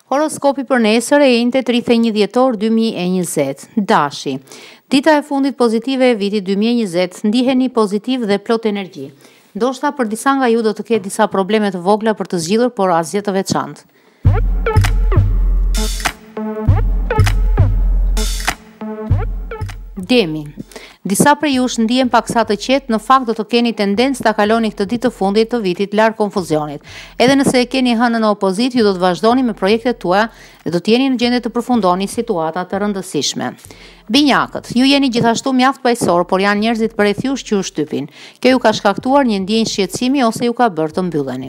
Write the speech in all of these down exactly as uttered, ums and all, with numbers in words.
Horoskopi për nesër e enjte tridhjetë e një dhjetor dy mijë e njëzet. Dashi. Dita e fundit pozitive e vitit dy mijë e njëzet, ndiheni pozitiv dhe plot energji. Ndoshta për disa nga ju do të ketë disa probleme të vogla për të zgjidhur, por asgjë të veçantë. Demi. Disa prej jush ndihen paksa të qetë, në fakt do të keni tendencë ta kaloni këtë ditë të fundit të vitit larg konfuzionit. Edhe nëse e keni hënën në opozit, ju do të vazhdoni me projektet tuaja dhe do të jeni në gjendje të përfundoni situata të rëndësishme. Binjakët, ju jeni gjithashtu mjaft paqësor, por janë njerëzit përreth jush që ju shtypin. Kjo ju ka shkaktuar një ndjenjë shqetësimi ose ju ka bërë të mbylleni.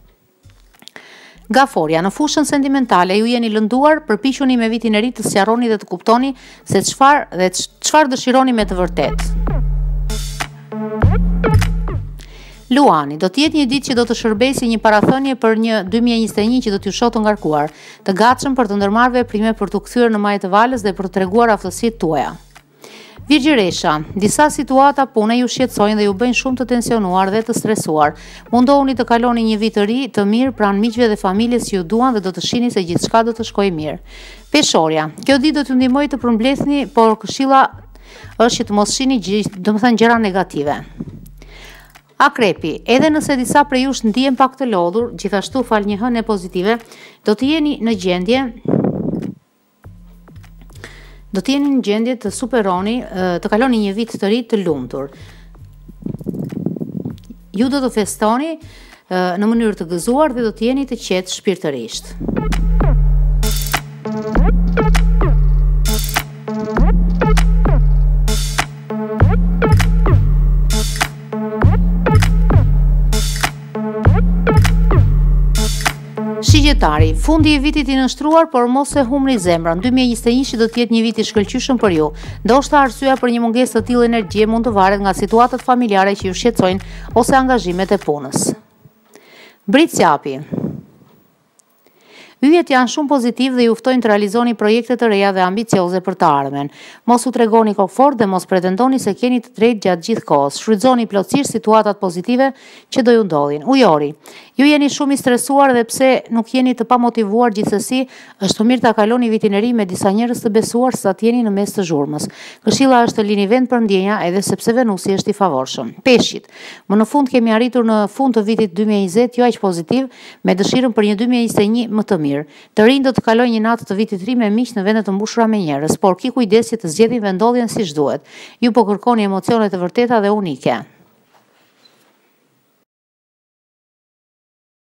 Gaforja, në fushën sentimentale ju jeni lënduar, përpiquni me vitin e ri të sqarroni dhe të kuptoni se çfarë dhe çfarë dëshironi me të vërtetë. Luani, do të jetë një ditë që do të shërbejë si një parathënie për një dy mijë e njëzet e një që do t'ju shohë të ngarkuar, të gatshëm për të ndërmarrë veprime për t'u kthyer në majë të valës dhe për të treguar aftësitë tuaja. Virgjëresha, disa situata pune ju shqetësojnë dhe ju bëjnë shumë të tensionuar dhe të stresuar. Mundohuni të kaloni një vit të ri të mirë pranë miqve dhe familjes që ju duan dhe do të shihni se gjithçka do të shkojë mirë. Peshorja, kjo ditë do t'ju ndihmojë të përmbledhni, por këshilla është që të mos shihni gjithë, domethënë gjëra negative. Akrepi, edhe nëse disa prej jush ndihen pak të lodhur, gjithashtu fal një hënie pozitive, do të jeni në gjendje Do të jeni në gjendje të superoni, të kaloni një vit të ri të lumtur. Ju do të festoni në mënyrë të gëzuar dhe do të jeni të qetë shpirtërisht. Shigjetari, fundi i vitit i nështruar, por mos e humni zemrën. dy mijë e njëzet e një do të jetë një vit i shkëlqyeshëm për ju. Ndoshta arsyeja për një mungesë të tillë energjie mund të varet nga situatat familjare që ju shqetësojnë ose angazhimet e punës. Britsjapi. Yjet janë shumë pozitiv dhe ju ftojnë të realizoni projekte të reja dhe ambicioze për të ardhmen. Mos u tregoni komfort dhe mos pretendoni se keni të drejtë gjatë gjithë kohës. Shfrytëzoni plotësisht situatat pozitive që do ju ndodhin. Ujori, ju jeni shumë i stresuar dhe pse nuk jeni të pamotivuar, gjithsesi është mirë ta kaloni vitin e ri me disa njerëz të besuar sa të jeni në mes të zhurmës. Këshilla është të lini vend për ndjenja edhe sepse Venusi është i favorshëm. Peshqit, më në fund kemi arritur në fund të vitit dy mijë e njëzet, jo aq pozitiv, me dëshirën për një dy mijë e njëzet e një më të mirë. Të rinj do të kalojnë një natë të vitit ri me miq në vende të mbushura me njerëz, por ki kujdesi të zgjedhin vendodhjen siç duhet. Ju po kërkoni emocione të vërteta dhe unike.